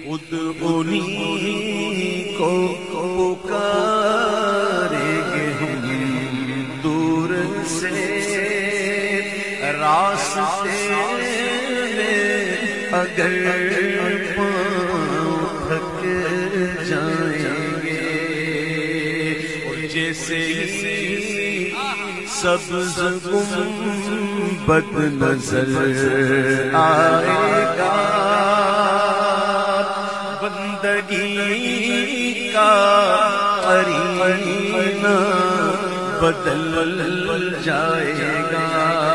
انہیں کو پکاریں گے ہم دور سے راستے میں اگر پاؤں تھک جائیں گے جیسے سبز گنبد نظر آئے گا بندگی کا قرینہ بدل جائے گا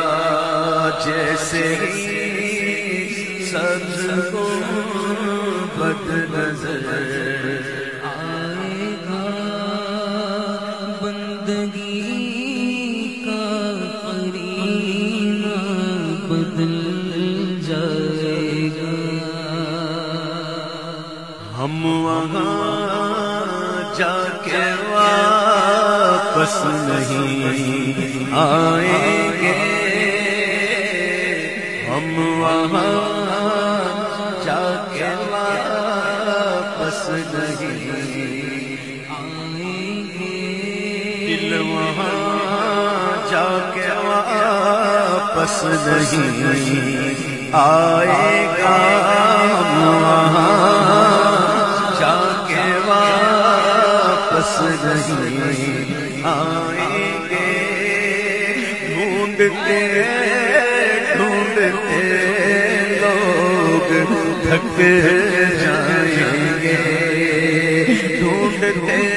جیسے سبز گنبد نظر آئے گا بندگی کا قرینہ بدل جائے گا ہم وہاں جا کے واپس نہیں آئیں گے ہم وہاں جا کے واپس نہیں آئیں گے دل وہاں جا کے واپس نہیں آئے گا ہم وہاں جا کے واپس نہیں آئیں گے ڈھونڈتے ڈھونڈتے لوگ تھک جائیں گے ڈھونڈتے